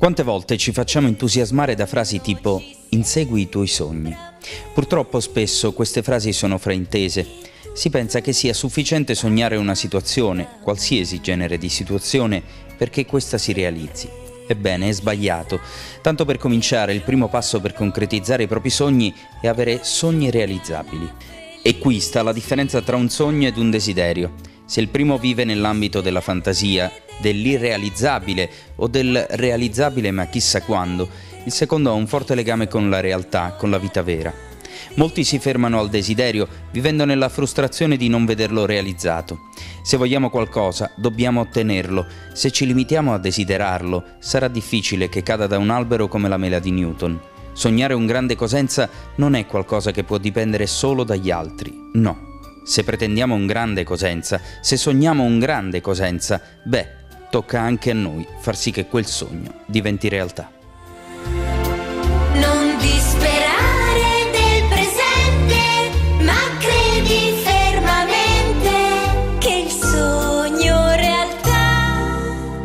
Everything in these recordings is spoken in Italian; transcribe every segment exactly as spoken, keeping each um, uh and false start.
Quante volte ci facciamo entusiasmare da frasi tipo «insegui i tuoi sogni». Purtroppo spesso queste frasi sono fraintese. Si pensa che sia sufficiente sognare una situazione, qualsiasi genere di situazione, perché questa si realizzi. Ebbene, è sbagliato. Tanto per cominciare, il primo passo per concretizzare i propri sogni è avere sogni realizzabili. E qui sta la differenza tra un sogno ed un desiderio. Se il primo vive nell'ambito della fantasia, dell'irrealizzabile o del realizzabile ma chissà quando, il secondo ha un forte legame con la realtà, con la vita vera. Molti si fermano al desiderio, vivendo nella frustrazione di non vederlo realizzato. Se vogliamo qualcosa, dobbiamo ottenerlo. Se ci limitiamo a desiderarlo, sarà difficile che cada da un albero come la mela di Newton. Sognare un grande Cosenza non è qualcosa che può dipendere solo dagli altri, no. Se pretendiamo un grande Cosenza, se sogniamo un grande Cosenza, beh, tocca anche a noi far sì che quel sogno diventi realtà. Non disperare del presente, ma credi fermamente che il sogno realtà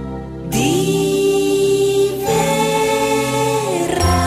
diverrà.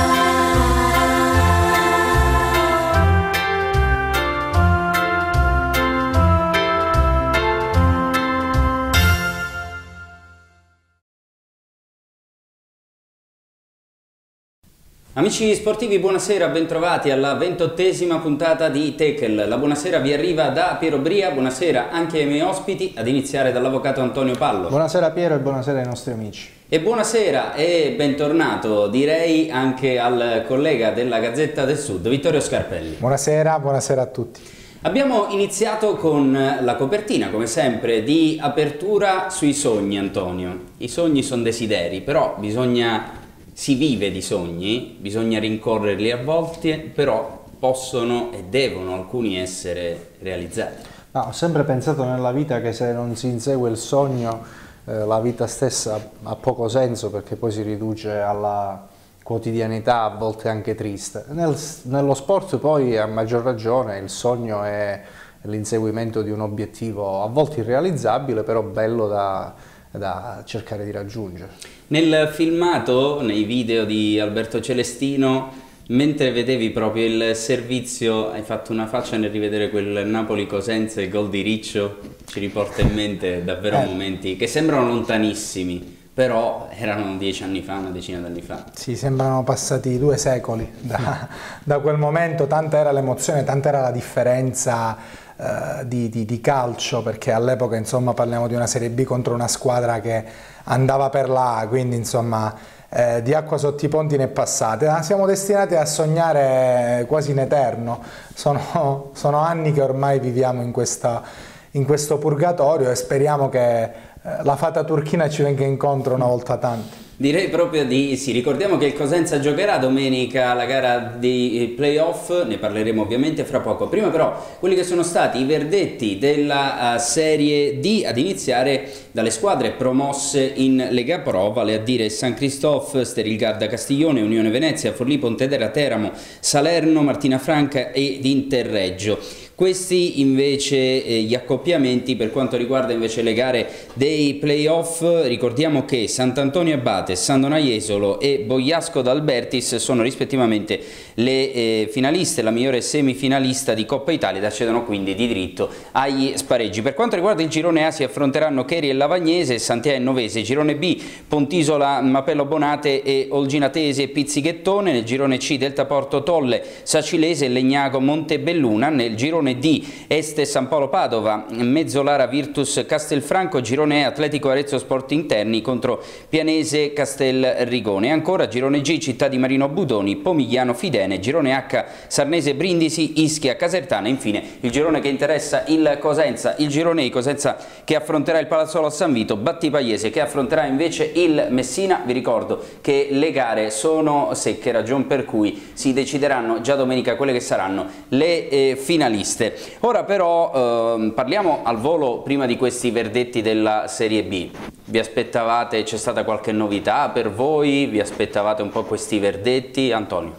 Amici sportivi, buonasera, bentrovati alla ventottesima puntata di Tackle. La buonasera vi arriva da Piero Bria, buonasera anche ai miei ospiti, ad iniziare dall'avvocato Antonio Pallo. Buonasera Piero e buonasera ai nostri amici. E buonasera e bentornato, direi, anche al collega della Gazzetta del Sud, Vittorio Scarpelli. Buonasera, buonasera a tutti. Abbiamo iniziato con la copertina, come sempre, di apertura sui sogni, Antonio. I sogni sono desideri, però bisogna... Si vive di sogni, bisogna rincorrerli a volte, però possono e devono alcuni essere realizzati. No, ho sempre pensato nella vita che se non si insegue il sogno, eh, la vita stessa ha poco senso, perché poi si riduce alla quotidianità, a volte anche triste. Nel, nello sport poi, a maggior ragione, il sogno è l'inseguimento di un obiettivo a volte irrealizzabile, però bello da... da cercare di raggiungere. Nel filmato, nei video di Alberto Celestino, mentre vedevi proprio il servizio, hai fatto una faccia nel rivedere quel Napoli-Cosenza e il gol di Riccio, ci riporta in mente davvero eh. momenti che sembrano lontanissimi, però erano dieci anni fa, una decina d'anni fa. Sì, sembrano passati due secoli da, da quel momento, tanta era l'emozione, tanta era la differenza Uh, di, di, di calcio, perché all'epoca insomma parliamo di una Serie B contro una squadra che andava per la A, quindi insomma eh, di acqua sotto i ponti ne è passata. Siamo destinati a sognare quasi in eterno, sono, sono anni che ormai viviamo in, questa, in questo purgatorio e speriamo che eh, la fata turchina ci venga incontro una volta tanto. Direi proprio di sì. Ricordiamo che il Cosenza giocherà domenica la gara dei playoff, ne parleremo ovviamente fra poco. Prima però quelli che sono stati i verdetti della uh, Serie D, ad iniziare dalle squadre promosse in Lega Pro, vale a dire San Cristof, Sterilgarda Castiglione, Unione Venezia, Forlì Pontedera, Teramo, Salerno, Martina Franca ed Interreggio. Questi invece eh, gli accoppiamenti. Per quanto riguarda invece le gare dei playoff, ricordiamo che Sant'Antonio Abate, San Donaiesolo e Bogliasco d'Albertis sono rispettivamente le eh, finaliste, la migliore semifinalista di Coppa Italia, ed accedono quindi di diritto agli spareggi. Per quanto riguarda il girone A si affronteranno Cheri e Lavagnese, Santea e Novese, girone B Pontisola, Mapello Bonate e Olginatese e Pizzighettone, nel girone C Deltaporto Tolle, Sacilese e Legnago Montebelluna, nel girone D Este San Paolo Padova, Mezzolara Virtus Castelfranco, girone E Atletico Arezzo Sport Interni contro Pianese Castelrigone, e ancora girone G Città di Marino Budoni, Pomigliano Fidene, girone H Sarnese Brindisi, Ischia Casertana, e infine il girone che interessa il Cosenza, il girone I Cosenza che affronterà il Palazzolo a San Vito, Battipaiese che affronterà invece il Messina. Vi ricordo che le gare sono secche, ragion per cui si decideranno già domenica quelle che saranno le eh, finaliste. Ora però eh, parliamo al volo prima di questi verdetti della Serie B. Vi aspettavate, c'è stata qualche novità per voi? Vi aspettavate un po' questi verdetti? Antonio?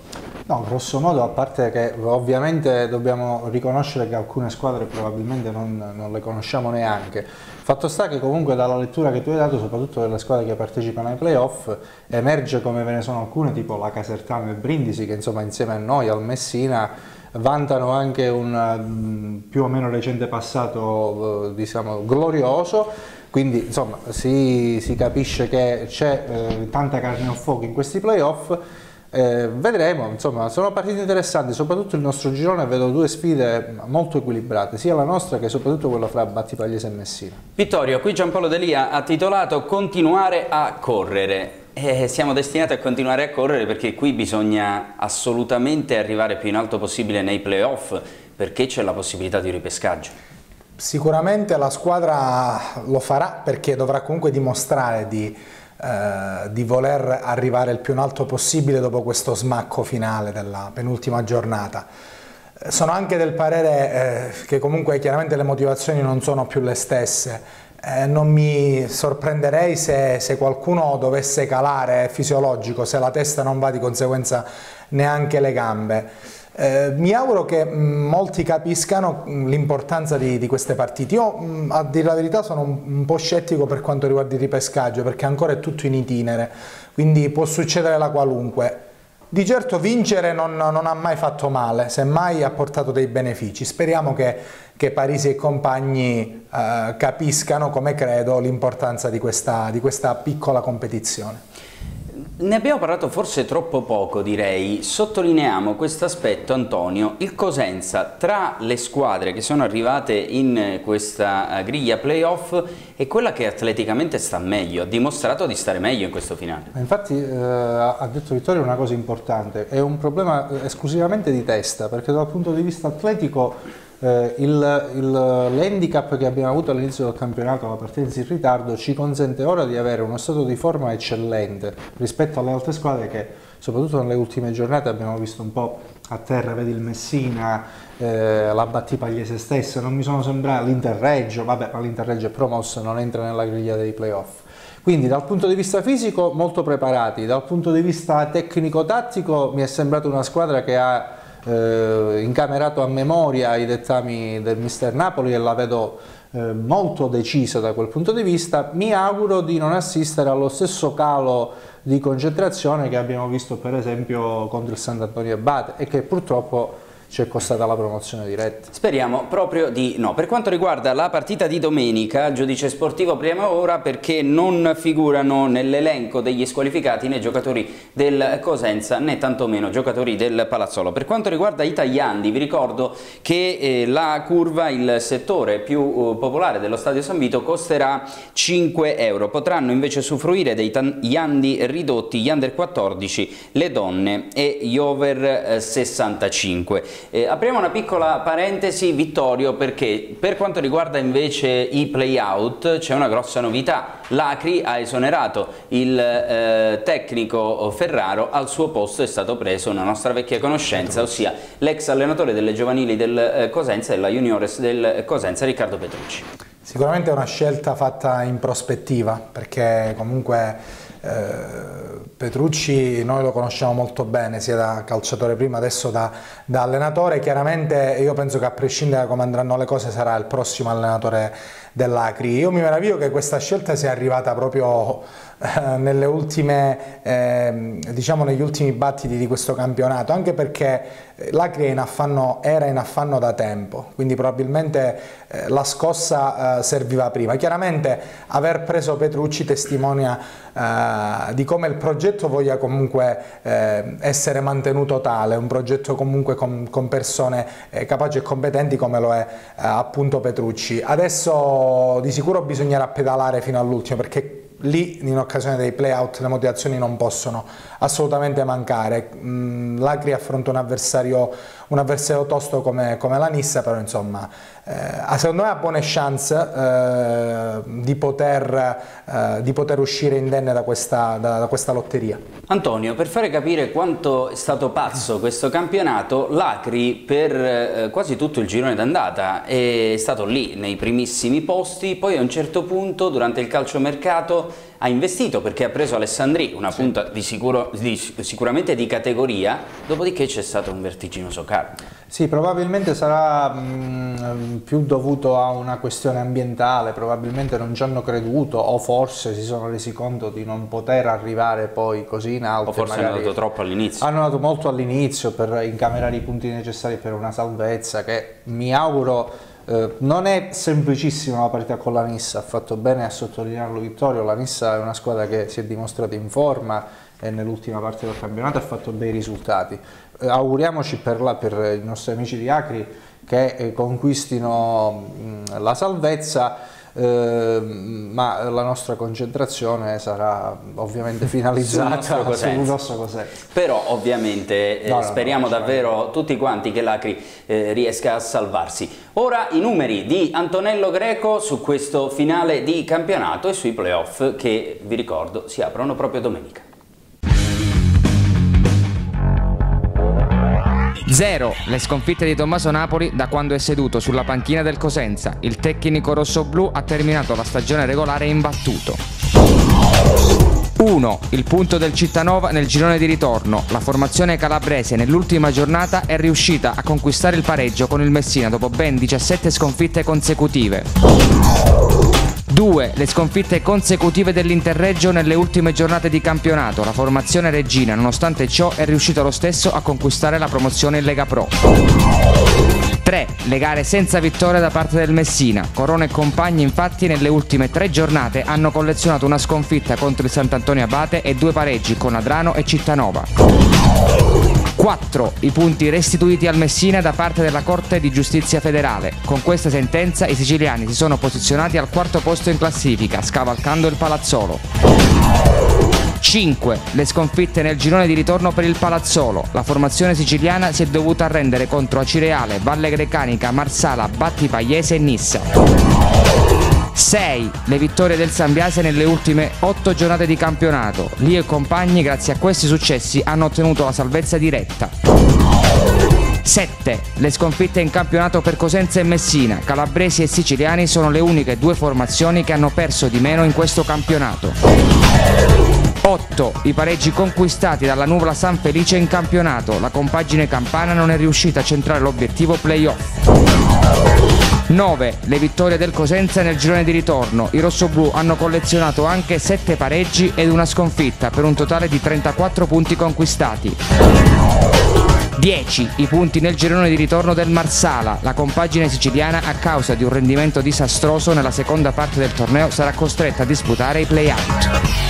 No, grosso modo, a parte che ovviamente dobbiamo riconoscere che alcune squadre probabilmente non, non le conosciamo neanche. Fatto sta che comunque dalla lettura che tu hai dato, soprattutto delle squadre che partecipano ai playoff, emerge come ve ne sono alcune, tipo la Casertano e Brindisi, che insomma insieme a noi, al Messina, vantano anche un più o meno recente passato, diciamo, glorioso. Quindi insomma si, si capisce che c'è eh, tanta carne al fuoco in questi playoff. Eh, vedremo, insomma, sono partite interessanti, soprattutto il nostro girone vedo due sfide molto equilibrate, sia la nostra che soprattutto quella fra Battipagliese e Messina. Vittorio, qui Giampaolo D'Elia ha titolato Continuare a correre. Eh, siamo destinati a continuare a correre perché qui bisogna assolutamente arrivare più in alto possibile nei playoff, perché c'è la possibilità di ripescaggio. Sicuramente la squadra lo farà perché dovrà comunque dimostrare di Eh, di voler arrivare il più in alto possibile dopo questo smacco finale della penultima giornata. Sono anche del parere eh, che comunque chiaramente le motivazioni non sono più le stesse. Eh, non mi sorprenderei se, se qualcuno dovesse calare, è fisiologico, se la testa non va, di conseguenza neanche le gambe. Eh, mi auguro che mh, molti capiscano l'importanza di, di queste partite. Io mh, a dire la verità sono un, un po' scettico per quanto riguarda il ripescaggio, perché ancora è tutto in itinere, quindi può succedere la qualunque. Di certo vincere non, non ha mai fatto male, semmai ha portato dei benefici. Speriamo che, che Parisi e compagni eh, capiscano, come credo, l'importanza di questa, di questa piccola competizione. Ne abbiamo parlato forse troppo poco, direi. Sottolineiamo questo aspetto, Antonio. Il Cosenza, tra le squadre che sono arrivate in questa griglia playoff, è quella che atleticamente sta meglio, ha dimostrato di stare meglio in questo finale. Infatti eh, ha detto Vittorio una cosa importante, è un problema esclusivamente di testa, perché dal punto di vista atletico Eh, l'handicap che abbiamo avuto all'inizio del campionato, la partenza in ritardo, ci consente ora di avere uno stato di forma eccellente rispetto alle altre squadre che soprattutto nelle ultime giornate abbiamo visto un po' a terra. Vedi il Messina, eh, la Battipagliese stessa, non mi sono sembrati, l'Interreggio, vabbè, ma l'Interreggio è promosso, non entra nella griglia dei playoff. Quindi dal punto di vista fisico molto preparati, dal punto di vista tecnico-tattico mi è sembrata una squadra che ha Eh, incamerato a memoria i dettami del mister Napoli e la vedo eh, molto decisa da quel punto di vista. Mi auguro di non assistere allo stesso calo di concentrazione che abbiamo visto per esempio contro il Sant'Antonio Abate e che purtroppo ci è costata la promozione diretta. Speriamo proprio di no. Per quanto riguarda la partita di domenica, il giudice sportivo prima ora perché non figurano nell'elenco degli squalificati né giocatori del Cosenza né tantomeno giocatori del Palazzolo. Per quanto riguarda i tagliandi, vi ricordo che eh, la curva, il settore più uh, popolare dello Stadio San Vito, costerà cinque euro. Potranno invece usufruire dei tagliandi ridotti gli under quattordici, le donne e gli over eh, sessantacinque. Eh, apriamo una piccola parentesi, Vittorio, perché per quanto riguarda invece i play-out c'è una grossa novità. L'Acri ha esonerato il eh, tecnico Ferraro, al suo posto è stato preso una nostra vecchia conoscenza, ossia l'ex allenatore delle giovanili del eh, Cosenza e la juniores del Cosenza, Riccardo Petrucci. Sicuramente è una scelta fatta in prospettiva, perché comunque Eh, Petrucci noi lo conosciamo molto bene, sia da calciatore prima, adesso da, da allenatore. Chiaramente io penso che a prescindere da come andranno le cose sarà il prossimo allenatore dell'Acri. Io mi meraviglio che questa scelta sia arrivata proprio eh, nelle ultime, eh, diciamo negli ultimi battiti di questo campionato, anche perché l'Acri era in affanno da tempo, quindi probabilmente eh, la scossa eh, serviva prima. Chiaramente aver preso Petrucci testimonia eh, di come il progetto voglia comunque eh, essere mantenuto tale, un progetto comunque con, con persone eh, capaci e competenti come lo è eh, appunto Petrucci. Adesso di sicuro bisognerà pedalare fino all'ultimo, perché lì in occasione dei play-out le motivazioni non possono assolutamente mancare. L'Acri affronta un avversario, un avversario tosto come, come la Nissa, però insomma eh, secondo me ha buone chance eh, di, poter, eh, di poter uscire indenne da questa, da, da questa lotteria. Antonio, per fare capire quanto è stato pazzo questo campionato, l'Acri per eh, quasi tutto il girone d'andata è stato lì nei primissimi posti, poi a un certo punto durante il calciomercato ha investito perché ha preso Alessandri, una sì. punta di sicuro, di, sicuramente di categoria, dopodiché c'è stato un vertiginoso calo. Sì, probabilmente sarà mh, più dovuto a una questione ambientale, probabilmente non ci hanno creduto o forse si sono resi conto di non poter arrivare poi così in alto. O forse hanno dato troppo all'inizio. Hanno dato molto all'inizio per incamerare i punti necessari per una salvezza che mi auguro... Eh, non è semplicissima la partita con la Nissa, ha fatto bene a sottolinearlo Vittorio. La Nissa è una squadra che si è dimostrata in forma e nell'ultima parte del campionato ha fatto bei risultati. Eh, auguriamoci per, la, per i nostri amici di Acri che eh, conquistino mh, la salvezza. Uh, ma la nostra concentrazione sarà ovviamente finalizzata sul nostro Cosenza. Però ovviamente eh, no, no, speriamo no, davvero no. tutti quanti che l'Acri eh, riesca a salvarsi. Ora i numeri di Antonello Greco su questo finale di campionato e sui playoff che, vi ricordo, si aprono proprio domenica. Zero le sconfitte di Tommaso Napoli da quando è seduto sulla panchina del Cosenza. Il tecnico rossoblù ha terminato la stagione regolare imbattuto. uno Il punto del Cittanova nel girone di ritorno. La formazione calabrese nell'ultima giornata è riuscita a conquistare il pareggio con il Messina dopo ben diciassette sconfitte consecutive. due Le sconfitte consecutive dell'Interreggio nelle ultime giornate di campionato. La formazione reggina, nonostante ciò, è riuscita lo stesso a conquistare la promozione in Lega Pro. tre Le gare senza vittoria da parte del Messina. Corona e compagni infatti nelle ultime tre giornate hanno collezionato una sconfitta contro il Sant'Antonio Abate e due pareggi con Adrano e Cittanova. quattro I punti restituiti al Messina da parte della Corte di Giustizia Federale. Con questa sentenza i siciliani si sono posizionati al quarto posto in classifica, scavalcando il Palazzolo. cinque Le sconfitte nel girone di ritorno per il Palazzolo. La formazione siciliana si è dovuta arrendere contro Acireale, Valle Grecanica, Marsala, Battipagliese e Nissa. sei Le vittorie del Sambiase nelle ultime otto giornate di campionato. Lio e compagni, grazie a questi successi, hanno ottenuto la salvezza diretta. sette Le sconfitte in campionato per Cosenza e Messina. Calabresi e siciliani sono le uniche due formazioni che hanno perso di meno in questo campionato. otto I pareggi conquistati dalla Nuvola San Felice in campionato. La compagine campana non è riuscita a centrare l'obiettivo playoff. nove Le vittorie del Cosenza nel girone di ritorno. I rossoblù hanno collezionato anche sette pareggi ed una sconfitta per un totale di trentaquattro punti conquistati. dieci I punti nel girone di ritorno del Marsala. La compagine siciliana, a causa di un rendimento disastroso nella seconda parte del torneo, sarà costretta a disputare i play-out.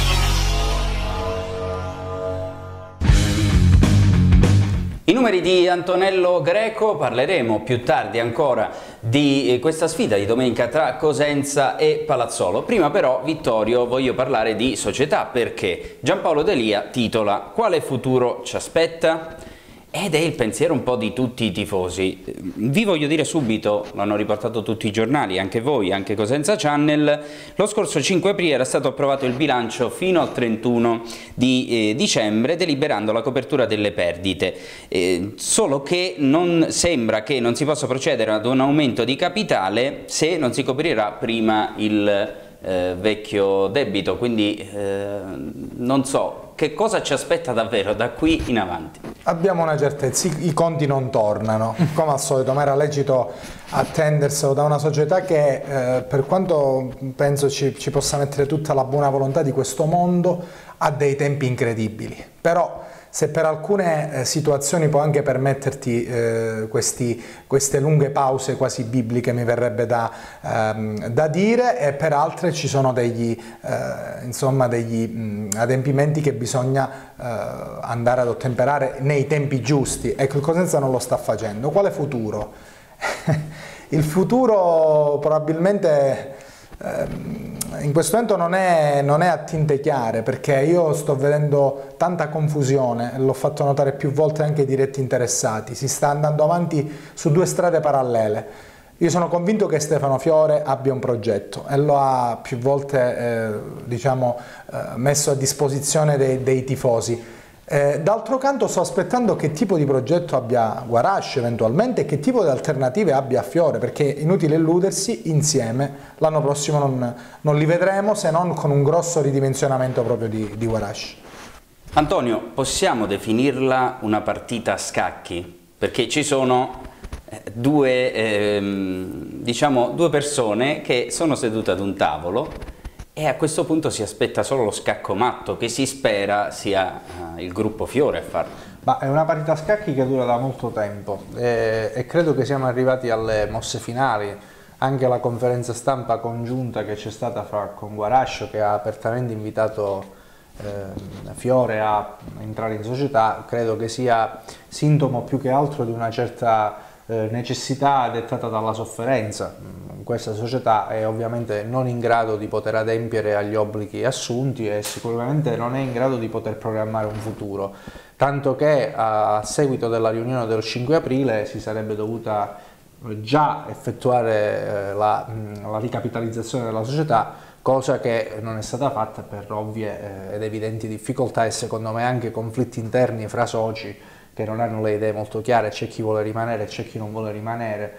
I numeri di Antonello Greco, parleremo più tardi ancora di questa sfida di domenica tra Cosenza e Palazzolo. Prima però, Vittorio, voglio parlare di società perché Giampaolo D'Elia titola "Quale futuro ci aspetta?" Ed è il pensiero un po' di tutti i tifosi. Vi voglio dire subito, l'hanno riportato tutti i giornali, anche voi, anche Cosenza Channel, lo scorso cinque aprile era stato approvato il bilancio fino al trentuno di eh, dicembre, deliberando la copertura delle perdite. Eh, solo che non sembra che non si possa procedere ad un aumento di capitale se non si coprirà prima il eh, vecchio debito, quindi eh, non so che cosa ci aspetta davvero da qui in avanti. Abbiamo una certezza, i conti non tornano, come al solito, ma era lecito attenderselo da una società che eh, per quanto penso ci, ci possa mettere tutta la buona volontà di questo mondo, ha dei tempi incredibili. Però se per alcune eh, situazioni può anche permetterti eh, questi, queste lunghe pause quasi bibliche, mi verrebbe da, ehm, da dire, e per altre ci sono degli, eh, insomma, degli mh, adempimenti che bisogna eh, andare ad ottemperare nei tempi giusti. Ecco, il Cosenza non lo sta facendo. Quale futuro? Il futuro probabilmente in questo momento non è, non è a tinte chiare, perché io sto vedendo tanta confusione, l'ho fatto notare più volte anche ai diretti interessati. Si sta andando avanti su due strade parallele. Io sono convinto che Stefano Fiore abbia un progetto e lo ha più volte eh, diciamo, eh, messo a disposizione dei, dei tifosi. Eh, d'altro canto sto aspettando che tipo di progetto abbia Guarasch eventualmente e che tipo di alternative abbia Fiore, perché è inutile illudersi, insieme l'anno prossimo non, non li vedremo se non con un grosso ridimensionamento proprio di, di Guarasch. Antonio, possiamo definirla una partita a scacchi? Perché ci sono due, ehm, diciamo, due persone che sono sedute ad un tavolo e a questo punto si aspetta solo lo scacco matto, che si spera sia uh, il gruppo Fiore a farlo. Ma è una partita a scacchi che dura da molto tempo e, e credo che siamo arrivati alle mosse finali. Anche la conferenza stampa congiunta che c'è stata fra, con Guarasch, che ha apertamente invitato eh, Fiore a entrare in società, credo che sia sintomo più che altro di una certa eh, necessità dettata dalla sofferenza. Questa società è ovviamente non in grado di poter adempiere agli obblighi assunti e sicuramente non è in grado di poter programmare un futuro, tanto che a seguito della riunione del cinque aprile si sarebbe dovuta già effettuare la, la ricapitalizzazione della società, cosa che non è stata fatta per ovvie ed evidenti difficoltà e secondo me anche conflitti interni fra soci che non hanno le idee molto chiare. C'è chi vuole rimanere, c'è chi non vuole rimanere.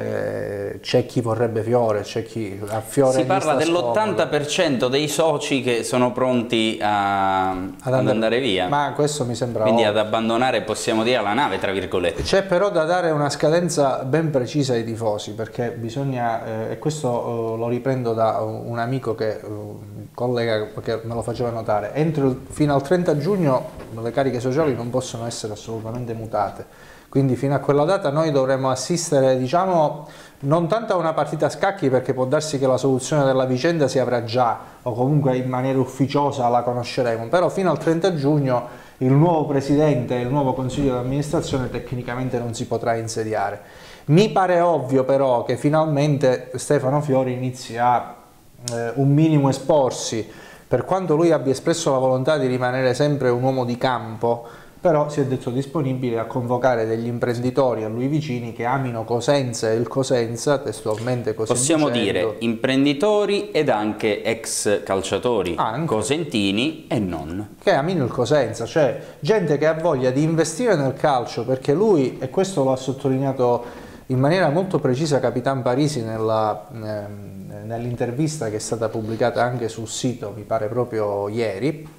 Eh, c'è chi vorrebbe Fiore, c'è chi a Fiore. Si parla dell'ottanta per cento dei soci che sono pronti a, ad, ad andare, andare via. Ma questo mi sembra Quindi ovvio. Ad abbandonare, possiamo dire, la nave, tra virgolette. C'è però da dare una scadenza ben precisa ai tifosi, perché bisogna, eh, e questo eh, lo riprendo da un amico che, eh, un collega che me lo faceva notare, entro il, fino al trenta giugno le cariche sociali non possono essere assolutamente mutate. Quindi fino a quella data noi dovremo assistere, diciamo, non tanto a una partita a scacchi, perché può darsi che la soluzione della vicenda si avrà già, o comunque in maniera ufficiosa la conosceremo, però fino al trenta giugno il nuovo presidente e il nuovo consiglio di amministrazione tecnicamente non si potrà insediare. Mi pare ovvio però che finalmente Stefano Fiore inizi a eh, un minimo esporsi, per quanto lui abbia espresso la volontà di rimanere sempre un uomo di campo, però si è detto disponibile a convocare degli imprenditori a lui vicini che amino Cosenza e il Cosenza, testualmente così possiamo dicendo. dire imprenditori ed anche ex calciatori, anche. cosentini e non. Che amino il Cosenza, cioè gente che ha voglia di investire nel calcio, perché lui, e questo lo ha sottolineato in maniera molto precisa Capitan Parisi nella, ehm, nell'intervista che è stata pubblicata anche sul sito, mi pare proprio ieri,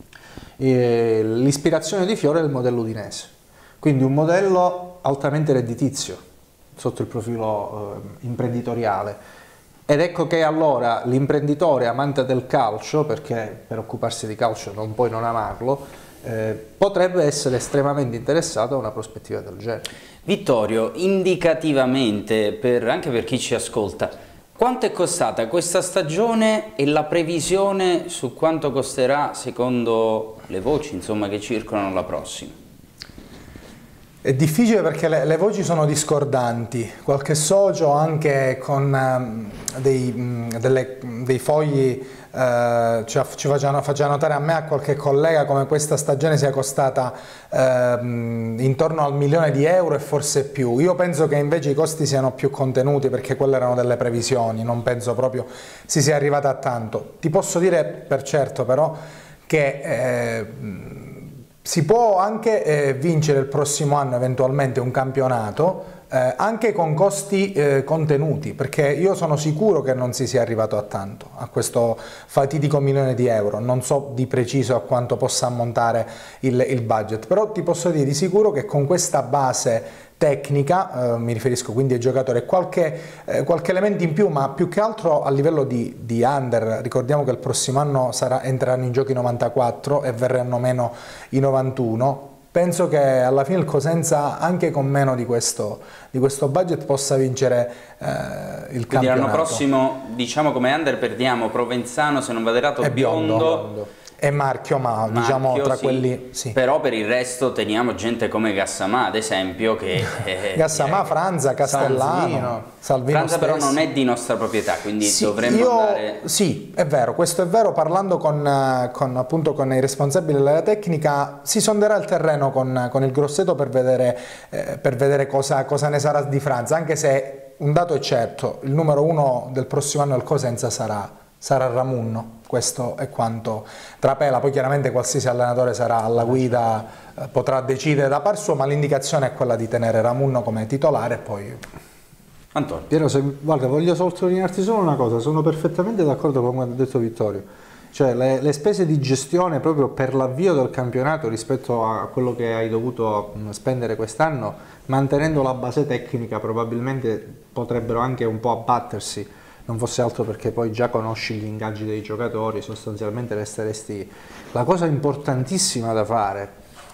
l'ispirazione di Fiore è il modello udinese, quindi un modello altamente redditizio sotto il profilo eh, imprenditoriale, ed ecco che allora l'imprenditore amante del calcio, perché per occuparsi di calcio non puoi non amarlo, eh, potrebbe essere estremamente interessato a una prospettiva del genere. Vittorio, indicativamente, per, anche per chi ci ascolta, quanto è costata questa stagione e la previsione su quanto costerà, secondo le voci, insomma, che circolano, la prossima? È difficile perché le, le voci sono discordanti. Qualche socio anche con um, dei, um, delle, dei fogli uh, ci, ci faceva, faceva notare a me e a qualche collega come questa stagione sia costata uh, intorno al milione di euro e forse più. Io penso che invece i costi siano più contenuti, perché quelle erano delle previsioni, non penso proprio si sia arrivata a tanto. Ti posso dire per certo però che eh, si può anche eh, vincere il prossimo anno eventualmente un campionato eh, anche con costi eh, contenuti, perché io sono sicuro che non si sia arrivato a tanto, a questo fatidico milione di euro. Non so di preciso a quanto possa ammontare il, il budget, però ti posso dire di sicuro che con questa base tecnica, eh, mi riferisco quindi ai giocatori, e qualche, eh, qualche elemento in più, ma più che altro a livello di, di under. Ricordiamo che il prossimo anno sarà, entreranno in gioco i novantaquattro e verranno meno i novantuno. Penso che alla fine il Cosenza, anche con meno di questo, di questo budget, possa vincere eh, il Quindi campionato. l'anno prossimo, diciamo, come under perdiamo Provenzano, se non vado errato, e Biondo, Biondo. E Marchio, ma Marchio, diciamo tra sì, quelli sì. Però per il resto teniamo gente come Gassamà, ad esempio, che eh, Gassamà, eh, Franza, Castellano, Salvino, Salvino Franza stesso. però non è di nostra proprietà, quindi sì, dovremmo io, andare... Sì, è vero, questo è vero. Parlando con, con, appunto, con i responsabili della tecnica, si sonderà il terreno con, con il Grosseto per vedere, eh, per vedere cosa, cosa ne sarà di Franza, anche se un dato è certo: il numero uno del prossimo anno del Cosenza sarà sarà Ramunno, questo è quanto trapela, poi chiaramente qualsiasi allenatore sarà alla guida, eh, potrà decidere da par suo, ma l'indicazione è quella di tenere Ramunno come titolare e poi... Antonio. Piero, se, guarda, voglio sottolinearti solo una cosa, sono perfettamente d'accordo con quanto ha detto Vittorio, cioè le, le spese di gestione proprio per l'avvio del campionato rispetto a quello che hai dovuto spendere quest'anno, mantenendo la base tecnica probabilmente potrebbero anche un po' abbattersi, non fosse altro perché poi già conosci gli ingaggi dei giocatori, sostanzialmente resteresti... La cosa importantissima da fare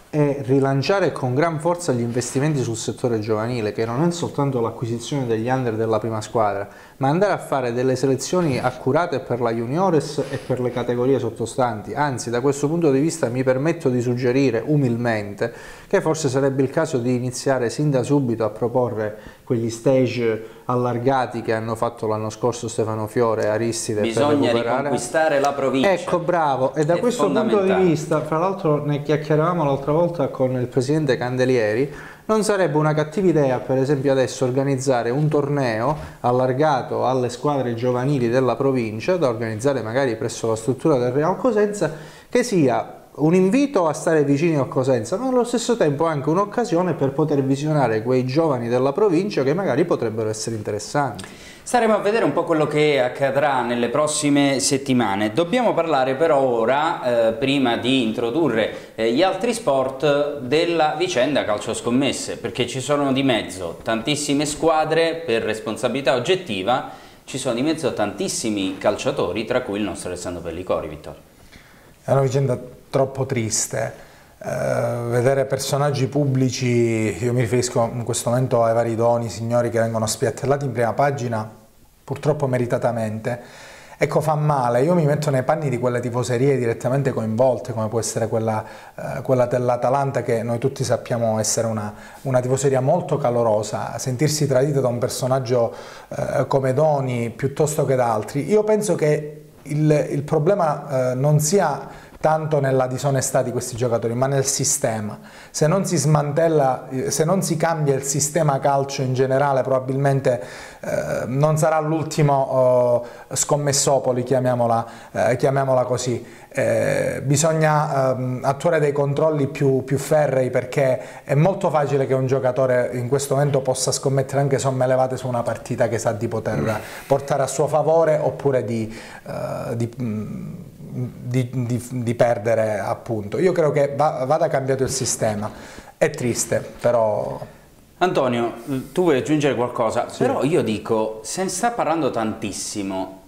è rilanciare con gran forza gli investimenti sul settore giovanile, che non è soltanto l'acquisizione degli under della prima squadra, ma andare a fare delle selezioni accurate per la juniores e per le categorie sottostanti. Anzi, da questo punto di vista mi permetto di suggerire umilmente che forse sarebbe il caso di iniziare sin da subito a proporre quegli stage allargati che hanno fatto l'anno scorso Stefano Fiore e Aristide. Bisogna per recuperare... riconquistare la provincia. Ecco, bravo, e da è questo punto di vista, fra l'altro ne chiacchieravamo l'altra volta con il presidente Candelieri, non sarebbe una cattiva idea per esempio adesso organizzare un torneo allargato alle squadre giovanili della provincia, da organizzare magari presso la struttura del Real Cosenza, che sia un invito a stare vicini a Cosenza, ma allo stesso tempo anche un'occasione per poter visionare quei giovani della provincia che magari potrebbero essere interessanti. Staremo a vedere un po' quello che accadrà nelle prossime settimane. Dobbiamo parlare però ora, eh, prima di introdurre eh, gli altri sport, della vicenda calcio scommesse, perché ci sono di mezzo tantissime squadre per responsabilità oggettiva, ci sono di mezzo tantissimi calciatori, tra cui il nostro Alessandro Pellicori. Vittorio. È una vicenda troppo triste, eh, vedere personaggi pubblici, io mi riferisco in questo momento ai vari doni, signori che vengono spiattellati in prima pagina, purtroppo meritatamente, ecco fa male. Io mi metto nei panni di quelle tifoserie direttamente coinvolte, come può essere quella, eh, quella dell'Atalanta, che noi tutti sappiamo essere una, una tifoseria molto calorosa, sentirsi tradito da un personaggio eh, come Doni piuttosto che da altri. Io penso che il, il problema eh, non sia tanto nella disonestà di questi giocatori, ma nel sistema. Se non si smantella, se non si cambia il sistema calcio in generale, probabilmente eh, non sarà l'ultimo eh, scommessopoli, chiamiamola, eh, chiamiamola così. Eh, bisogna eh, attuare dei controlli più, più ferrei, perché è molto facile che un giocatore in questo momento possa scommettere anche somme elevate su una partita che sa di poter portare a suo favore, oppure di... Eh, di Di, di, di perdere, appunto. Io credo che va, vada cambiato il sistema. È triste, però... Antonio, tu vuoi aggiungere qualcosa? Sì. Però io dico, se ne sta parlando tantissimo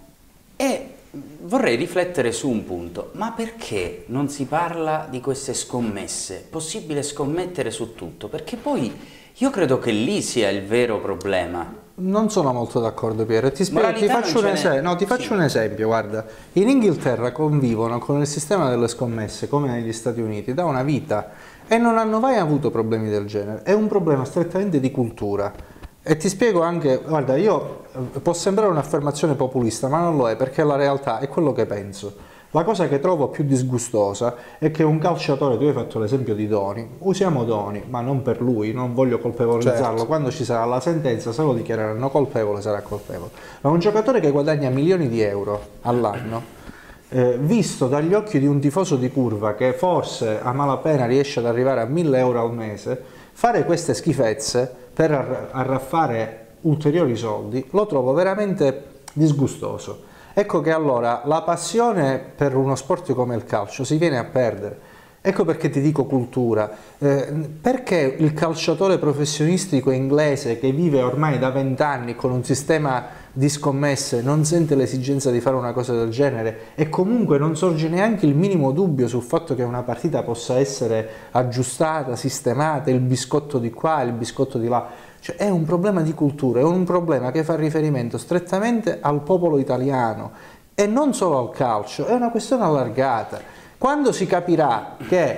e vorrei riflettere su un punto: ma perché non si parla di queste scommesse? Possibile scommettere su tutto? Perché poi io credo che lì sia il vero problema. Non sono molto d'accordo, Piero. Ti, spiego, ti, faccio, un esempio, no, ti faccio sì. un esempio, guarda. In Inghilterra convivono con il sistema delle scommesse, come negli Stati Uniti, da una vita, e non hanno mai avuto problemi del genere. È un problema strettamente di cultura. E ti spiego anche, guarda, io può sembrare un'affermazione populista, ma non lo è, perché la realtà è quello che penso. La cosa che trovo più disgustosa è che un calciatore, tu hai fatto l'esempio di Doni, usiamo Doni, ma non per lui, non voglio colpevolizzarlo, certo. Quando ci sarà la sentenza, se lo dichiareranno colpevole, sarà colpevole. Ma un giocatore che guadagna milioni di euro all'anno, eh, visto dagli occhi di un tifoso di curva che forse a malapena riesce ad arrivare a mille euro al mese, fare queste schifezze per arraffare ulteriori soldi, lo trovo veramente disgustoso. Ecco che allora la passione per uno sport come il calcio si viene a perdere. Ecco perché ti dico cultura. Eh, perché il calciatore professionistico inglese che vive ormai da vent'anni con un sistema di scommesse non sente l'esigenza di fare una cosa del genere, e comunque non sorge neanche il minimo dubbio sul fatto che una partita possa essere aggiustata, sistemata, il biscotto di qua, il biscotto di là. Cioè, è un problema di cultura, è un problema che fa riferimento strettamente al popolo italiano e non solo al calcio, è una questione allargata. Quando si capirà che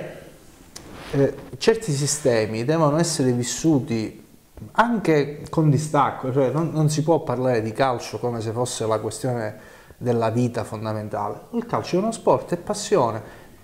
eh, certi sistemi devono essere vissuti anche con distacco, cioè non, non si può parlare di calcio come se fosse la questione della vita fondamentale. Il calcio è uno sport, è passione.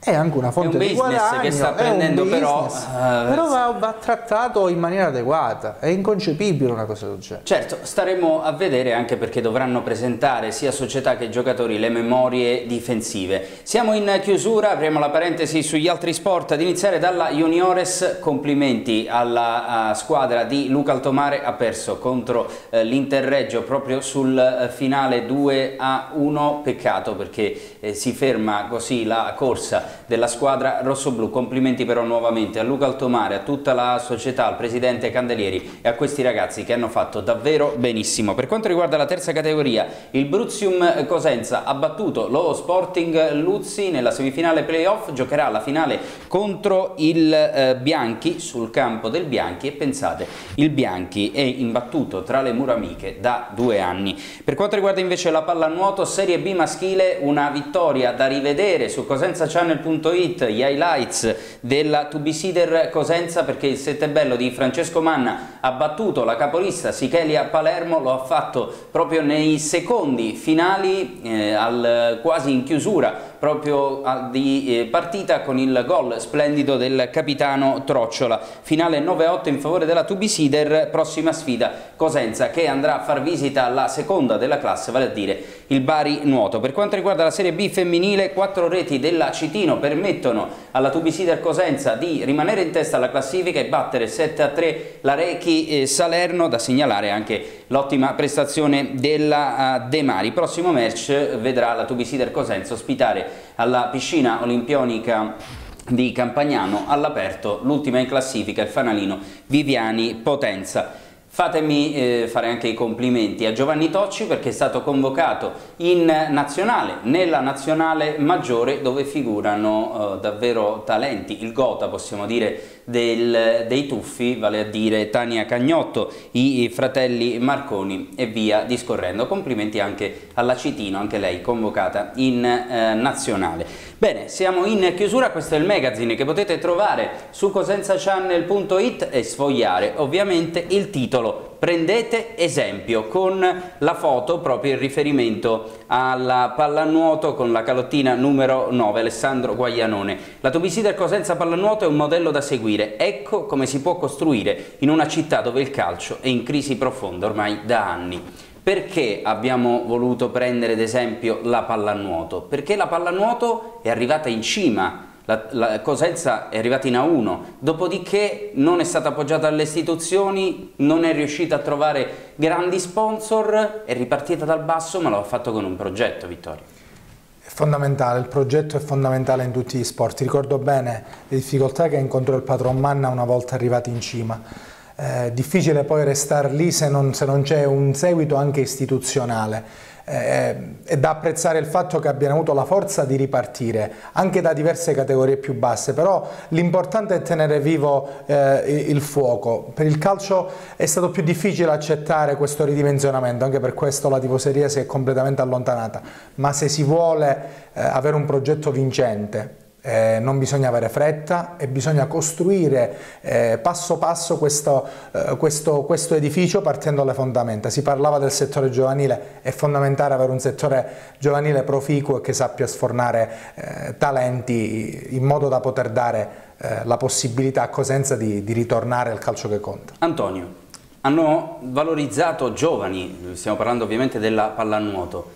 è anche una fonte un di guadagno, che sta prendendo, però, uh, però va, va trattato in maniera adeguata. È inconcepibile una cosa del genere. Certo, staremo a vedere, anche perché dovranno presentare sia società che giocatori le memorie difensive. Siamo in chiusura, apriamo la parentesi sugli altri sport, ad iniziare dalla Juniores. Complimenti alla uh, squadra di Luca Altomare, ha perso contro uh, l'Interreggio proprio sul uh, finale due a uno, peccato perché eh, si ferma così la corsa della squadra rossoblù. Complimenti però nuovamente a Luca Altomare, a tutta la società, al presidente Candelieri e a questi ragazzi che hanno fatto davvero benissimo. Per quanto riguarda la terza categoria, il Bruzium Cosenza ha battuto lo Sporting Luzzi nella semifinale playoff, giocherà la finale contro il eh, Bianchi sul campo del Bianchi, e pensate, il Bianchi è imbattuto tra le mura amiche da due anni. Per quanto riguarda invece la pallanuoto Serie B maschile, una vittoria da rivedere su cosenza channel punto it, gli highlights della To Be Sider Cosenza, perché il Settebello di Francesco Manna ha battuto la capolista Sichelia Palermo, lo ha fatto proprio nei secondi finali, eh, al, quasi in chiusura proprio a, di eh, partita, con il gol splendido del capitano Trocciola. Finale nove a otto in favore della To Be Sider, prossima sfida Cosenza che andrà a far visita alla seconda della classe, vale a dire il Bari Nuoto. Per quanto riguarda la Serie B femminile, quattro reti della Citino permettono alla To Be Sider Cosenza di rimanere in testa alla classifica e battere sette a tre la Rechi eh, Salerno. Da segnalare anche l'ottima prestazione della uh, De Mari. Prossimo match vedrà la To Be Sider Cosenza ospitare alla piscina olimpionica di Campagnano all'aperto l'ultima in classifica, il fanalino Viviani Potenza. Fatemi eh, fare anche i complimenti a Giovanni Tocci, perché è stato convocato in nazionale, nella nazionale maggiore, dove figurano eh, davvero talenti, il gota possiamo dire del, dei tuffi, vale a dire Tania Cagnotto, i fratelli Marconi e via discorrendo. Complimenti anche alla Citino, anche lei convocata in eh, nazionale. Bene, siamo in chiusura, questo è il magazine che potete trovare su cosenza channel punto it e sfogliare ovviamente il titolo. Prendete esempio, con la foto proprio in riferimento alla pallanuoto con la calottina numero nove, Alessandro Guaglianone. La To Be Sider Cosenza Pallanuoto è un modello da seguire, ecco come si può costruire in una città dove il calcio è in crisi profonda ormai da anni. Perché abbiamo voluto prendere ad esempio la pallanuoto? Perché la pallanuoto è arrivata in cima, la, la Cosenza è arrivata in A uno, dopodiché non è stata appoggiata dalle istituzioni, non è riuscita a trovare grandi sponsor, è ripartita dal basso, ma lo ha fatto con un progetto, Vittorio. È fondamentale, il progetto è fondamentale in tutti gli sport. Ricordo bene le difficoltà che incontrò il patron Manna una volta arrivati in cima. Eh, difficile poi restare lì se non, se non c'è un seguito anche istituzionale. Eh, è da apprezzare il fatto che abbiano avuto la forza di ripartire anche da diverse categorie più basse, però l'importante è tenere vivo eh, il fuoco. Per il calcio è stato più difficile accettare questo ridimensionamento, anche per questo la tifoseria si è completamente allontanata, ma se si vuole eh, avere un progetto vincente, Eh, non bisogna avere fretta e bisogna costruire eh, passo passo questo, eh, questo, questo edificio partendo dalle fondamenta. Si parlava del settore giovanile, è fondamentale avere un settore giovanile proficuo e che sappia sfornare eh, talenti in modo da poter dare eh, la possibilità a Cosenza di, di ritornare al calcio che conta. Antonio, hanno valorizzato giovani, stiamo parlando ovviamente della pallanuoto.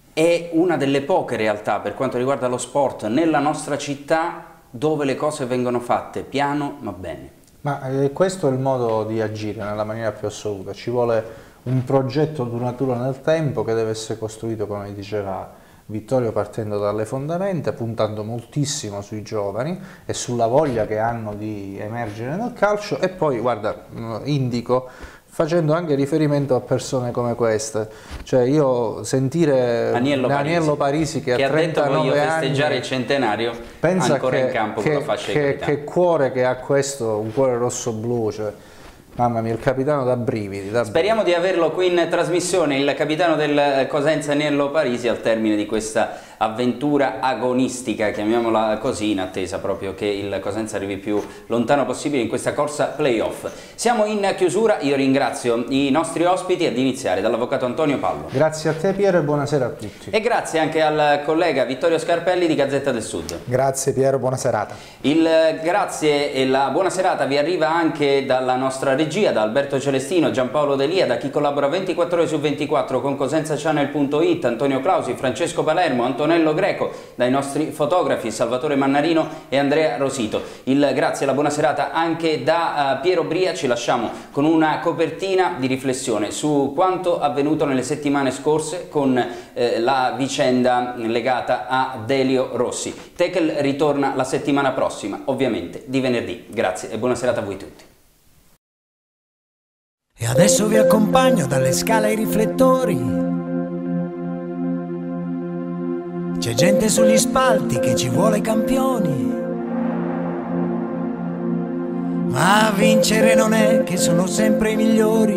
È una delle poche realtà per quanto riguarda lo sport nella nostra città dove le cose vengono fatte piano ma bene. Ma eh, questo è il modo di agire nella maniera più assoluta. Ci vuole un progetto duraturo nel tempo che deve essere costruito, come diceva Vittorio, partendo dalle fondamenta, puntando moltissimo sui giovani e sulla voglia che hanno di emergere nel calcio. E poi, guarda, indico, facendo anche riferimento a persone come queste, cioè io sentire Agnello Parisi, Agnello Parisi che, che ha trentanove detto voglio festeggiare anni, il centenario, pensa ancora che, in campo che, con la fascia che, di capitano. che cuore che ha questo, un cuore rosso-blu, cioè, mamma mia, il capitano da brividi, da Speriamo brividi. di averlo qui in trasmissione, il capitano del Cosenza Agnello Parisi, al termine di questa avventura agonistica, chiamiamola così, in attesa proprio che il Cosenza arrivi più lontano possibile in questa corsa playoff. Siamo in chiusura, io ringrazio i nostri ospiti, ad iniziare dall'avvocato Antonio Pallo. Grazie a te Piero e buonasera a tutti. E grazie anche al collega Vittorio Scarpelli di Gazzetta del Sud. Grazie Piero, buona serata. Il grazie e la buona serata vi arriva anche dalla nostra regia, da Alberto Celestino, Giampaolo Delia, da chi collabora ventiquattro ore su ventiquattro con Cosenza Channel punto it, Antonio Clausi, Francesco Palermo, Antonello Greco, dai nostri fotografi Salvatore Mannarino e Andrea Rosito. Il grazie e la buona serata anche da uh, Piero Bria. Ci lasciamo con una copertina di riflessione su quanto avvenuto nelle settimane scorse con eh, la vicenda legata a Delio Rossi. Tekel ritorna la settimana prossima, ovviamente di venerdì. Grazie e buona serata a voi tutti. E adesso vi accompagno dalle scale ai riflettori. C'è gente sugli spalti che ci vuole campioni. Ma vincere non è che sono sempre i migliori.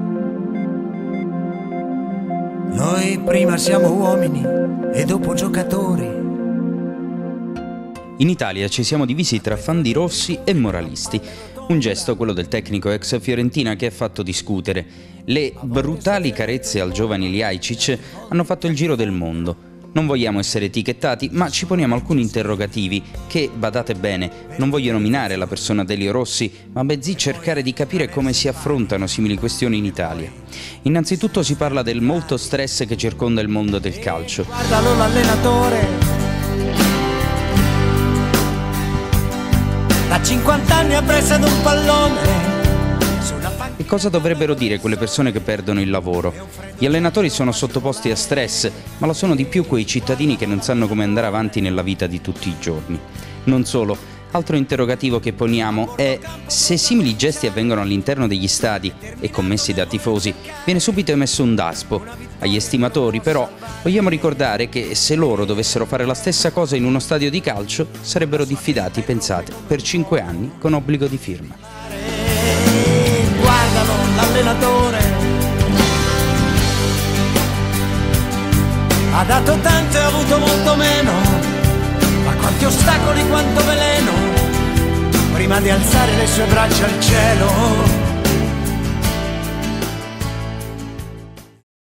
Noi prima siamo uomini e dopo giocatori. In Italia ci siamo divisi tra fan di Rossi e moralisti. Un gesto, quello del tecnico ex Fiorentina, che ha fatto discutere. Le brutali carezze al giovane Ljajic hanno fatto il giro del mondo. Non vogliamo essere etichettati, ma ci poniamo alcuni interrogativi che, badate bene, non voglio nominare la persona Delio Rossi, ma bensì cercare di capire come si affrontano simili questioni in Italia. Innanzitutto si parla del molto stress che circonda il mondo del calcio. Guardalo l'allenatore. Da cinquanta anni appresso ad un pallone. E cosa dovrebbero dire quelle persone che perdono il lavoro? Gli allenatori sono sottoposti a stress, ma lo sono di più quei cittadini che non sanno come andare avanti nella vita di tutti i giorni. Non solo, altro interrogativo che poniamo è: se simili gesti avvengono all'interno degli stadi e commessi da tifosi, viene subito emesso un daspo. Agli estimatori, però, vogliamo ricordare che se loro dovessero fare la stessa cosa in uno stadio di calcio, sarebbero diffidati, pensate, per cinque anni con obbligo di firma. Guardalo l'allenatore. Ha dato tanto e ha avuto molto meno. Ma quanti ostacoli, quanto veleno, prima di alzare le sue braccia al cielo.